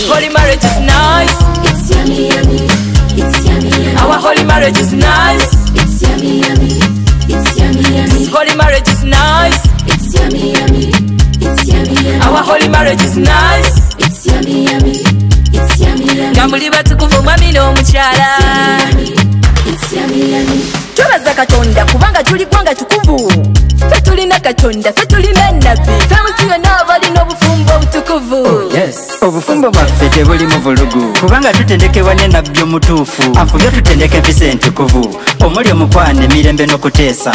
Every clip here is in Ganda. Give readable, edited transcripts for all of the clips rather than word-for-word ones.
holy marriage is nice. It's yummy, yummy. It's yummy, yummy. Our holy marriage is nice. It's yummy, yummy. It's yummy, yummy. This holy marriage is nice. It's yummy, yummy. It's yummy, yummy. Our holy marriage is nice. It's yummy, yummy. It's yummy, yummy. Gamuli batukuvu mwami n'omukyala. It's yummy, yummy. Twebaza Katonda kubanga tuli gwanga tukuvu. Ffe tulina Katonda, ffe tulina Nabbi. Ffe musi yonna abalina obufumbo obutukuvu. Obufumbo bwaffe tebulimu vulugu kubanga tutendekebwa ne Nabbi omutuufu afubye tutendeka empisa entukuvu omuli omukwane emirembe n'okuteesa.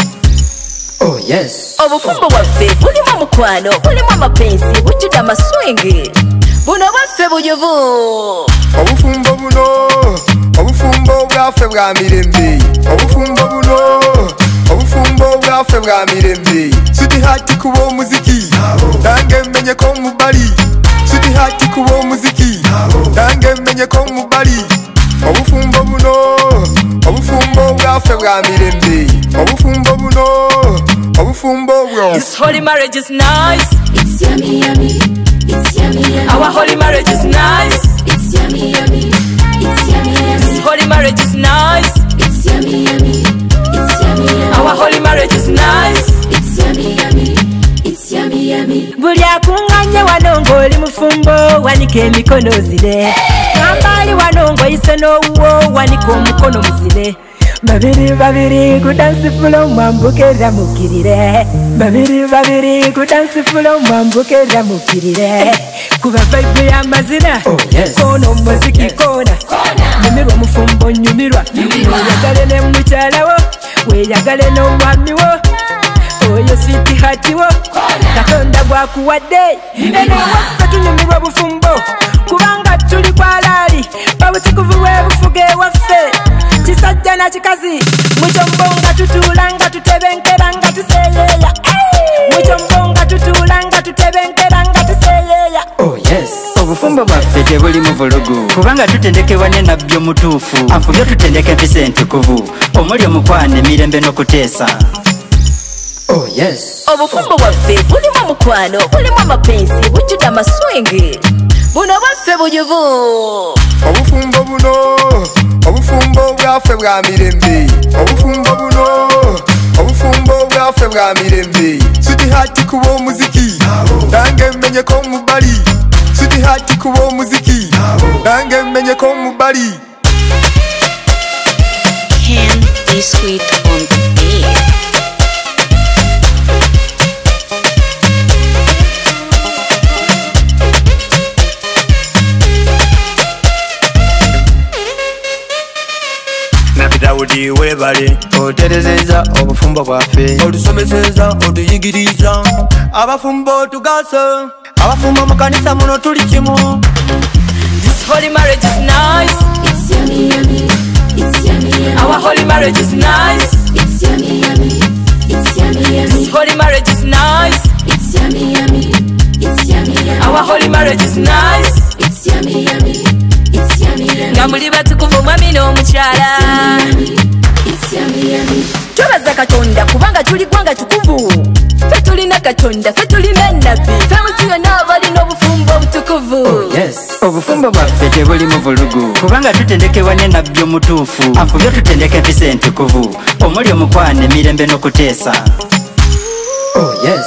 Obufumbo bwaffe bulimu omukwano, bulimu amapensi, bujjudde amaswingi. Buno bwaffe bujuvu. Obufumbo buno, obufumbo bwaffe bwa mirembe. Obufumbo buno, obufumbo bwaffe bwa mirembe. Sidi hati kuba omuziki nange mmenyeko mubali. Sidi hati kuba omuziki nange mmenyeko mubali. Obufumbo buno, obufumbo bwaffe bwa mirembe. Obufumbo buno, obufumbo bwa. This holy marriage is nice. It's yummy, yummy. It's yummy, yummy. Our holy marriage is nice. It's yummy, yummy. It's yummy, yummy. This holy marriage is nice. It's yummy, yummy. It's yummy, yummy. Our holy marriage is nice. It's yummy, yummy. It's yummy, yummy. Buli akunganye wano ng'oli mufumbo wanika emikono ozire. Ngambali wano ng'oyise n'owuwo wanika omukono muzire. Babiri babiri kudansi fulo mwambukira mukirire. Babiri babiri kudansi fulo mwambukira mukirire. Kuba vibe ya mazina kono muziki kona. Nyumirwa mufumbo nyumirwa. Weyagale ne mukyala wo, weyagale n'omwami wo. Oyo sweet heart wo Katonda bwakuwadde. Eno waffe tunyumirwa bufumbo kubanga tuli kwalaali babutukuvu bwebufuge waffe. Kisajja na kikazi mukyombo nga tutuula nga tutebenkera nga tuseeyeeya. Mukyombo nga tutuula nga tutebenkera nga tuseeyeeya. Obufumbo bwaffe tebulimu vulugu kubanga tutendekebwa ne Nabbi omutuufu afubye tutendeka empisa entukuvu omuli omukwane emirembe n'okuteesa. Obufumbo bwaffe bulimu omukwano, bulimu amapensi, bujjudde amaswingi. Buno bwaffe bujuvu. Obufumbo buno, obufumbo bwaffe bwa mirembe. Obufumbo buno, obufumbo bwaffe bwa mirembe. Sidi hati kuba omuziki nange mmenyeko mubali. Sidi hati kuba omuziki nange mmenyeko mubali. Can be sweet on the beat. Dawudi webale oterezeza obufumbo bwaffe olusomeseza otuyigiriza abafumbo tugasa abafumbo mu kanisa muno tuli kimu. This holy marriage is nice. It's yummy, yummy. It's yummy, yummy. Our holy marriage is nice. It's yummy, yummy. It's yummy, yummy. This holy marriage is nice. It's yummy, yummy. It's yummy, yummy. Our holy marriage is nice. It's yummy, yummy. It's yummy, yummy. Gamuli batukuvu mwami n'omukyala. It's yummy, yummy. Twebaza Katonda kubanga tuli gwanga tukuvu. Ffe tulina Katonda, ffe tulina Nabbi. Ffe musi yonna abalina obufumbo obutukuvu. Obufumbo bwaffe tebulimu vulugu kubanga tutendekebwa ne Nabbi omutuufu afubye tutendeka empisa entukuvu omuli omukwane emirembe n'okuteesa.